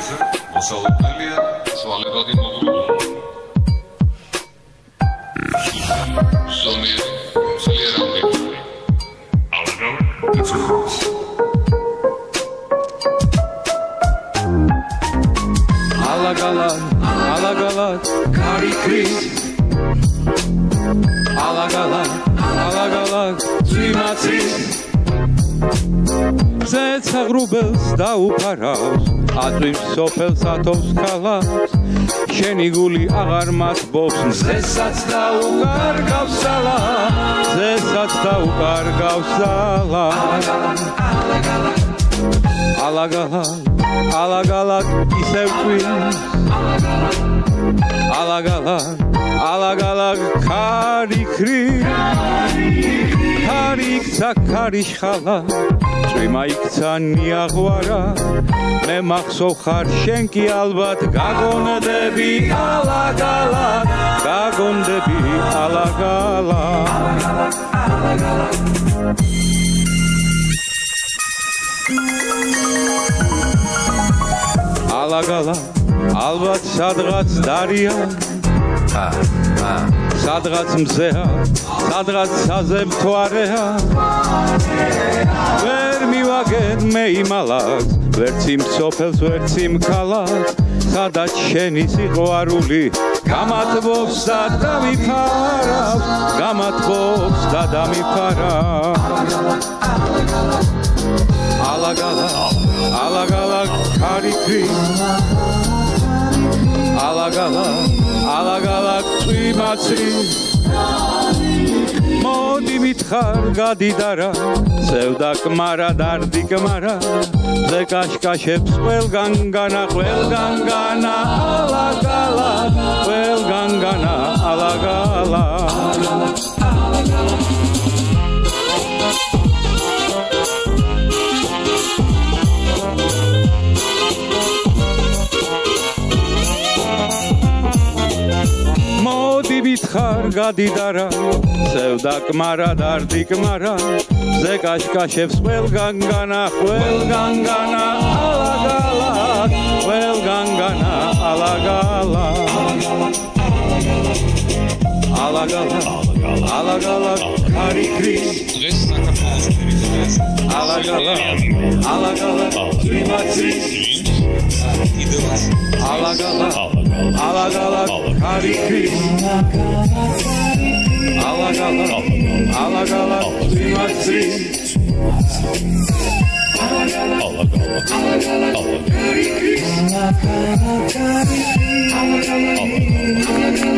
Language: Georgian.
ეთერზე მოსალოდნელია ცვალებადი მოღრუბლება. ზომიერი ძლიერამდე ალაგავ იცოცხლოს ალაგალად კარიქრის ალაგალად ძვიმაცის ზეცა ღრუბელს დაუფარავს აწვიმს სოფელს ათობს ქალაქს შენი გული აღარ მასბობს მზესაც დაუკარგავს სალა ალაგალად ისევ წვიმს ალაგალად კარიქცა ქარიშხალა წვიმა იქცა ნიაღვარა მე მახსოვ ხარ შენ კი ალბათ გაგონდები ალაგალად ალბათ სადღაც დარია სადღაც მზეა სადღაც საზე მთვარეა ვერ მივაგენ მე იმალაკს ვერც იმ სოფელს ვერც იმ ქალაქს სადაც შენი სიყვარული გამათბობს და დამიფარავს ალაგალად კარიქრის ალაგალად წვიმაცის მოდი მითხარ გადიდარა სევდა კმარა დარდი კმარა ზე კაშკაშებს ყველგან განა ალაგალად მოდი მითხარ გადიდარა სევდა კმარა დარდი კმარა ზე კაშკაშებს ყველგან განა ალაგალად კარიქრის დღეს საქართველოს ტერიტორიაზე ალაგალად ძვიმაცის იდეას ალაგალად კარიქრის ალაგალად ძვიმაცის ალაგალად